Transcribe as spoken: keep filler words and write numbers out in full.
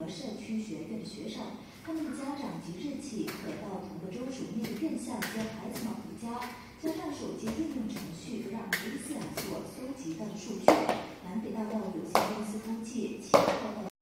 社区学院的学生，他们的家长即日起可到同个州属内的院校接孩子们回家，加上手机应用程序让 V 四所搜集到的数据。南北大道有限公司估计，其后的